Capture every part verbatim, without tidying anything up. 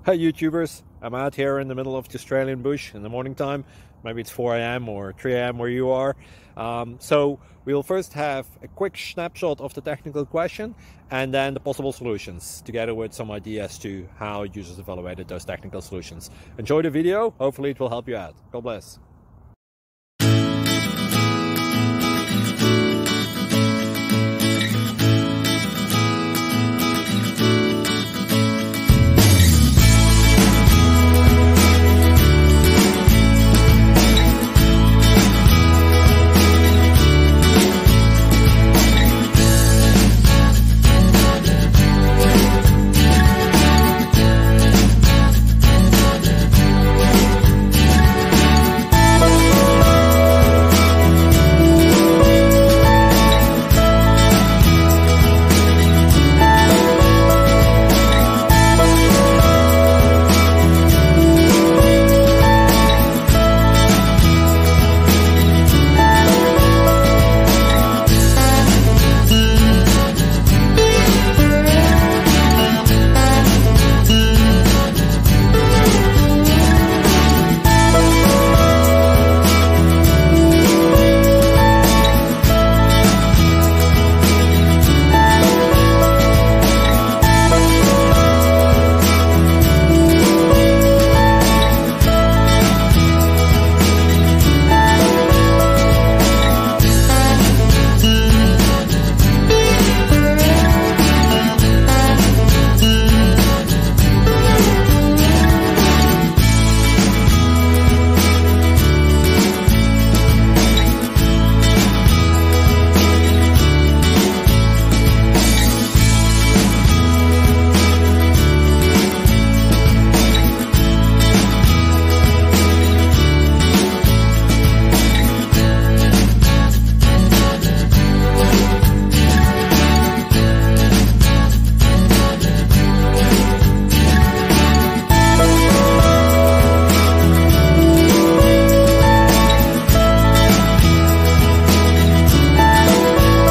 Hi YouTubers, I'm out here in the middle of the Australian bush in the morning time. Maybe it's four A M or three A M where you are. Um, so we'll first have a quick snapshot of the technical question and then the possible solutions, together with some ideas to how users evaluated those technical solutions. Enjoy the video, hopefully it will help you out. God bless.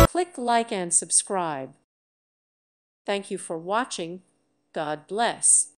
Like and subscribe. Thank you for watching. God bless.